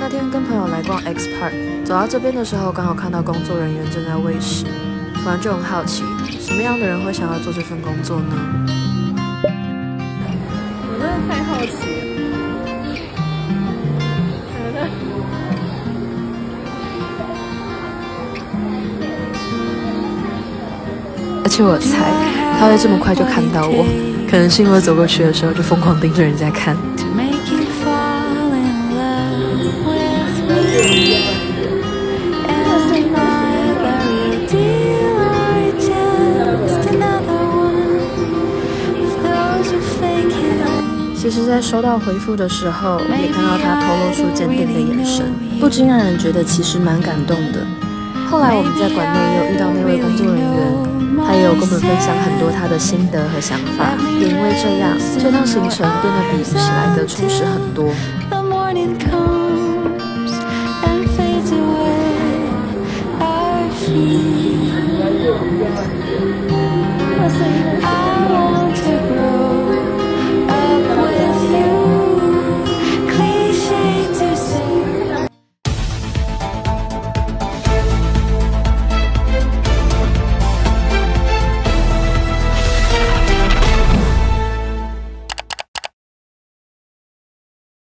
那天跟朋友来逛 X Park， 走到这边的时候，刚好看到工作人员正在喂食，突然就很好奇，什么样的人会想要做这份工作呢？ 我真的太好奇了。 而且我猜他会这么快就看到我，可能是因为走过去的时候就疯狂盯着人家看。其实，在收到回复的时候，也看到他透露出坚定的眼神，不禁让人觉得其实蛮感动的。后来我们在馆内也有遇到那位工作人员，他也有跟我们分享很多他的心得和想法，也因为这样，这趟行程变得比起来的充实很多。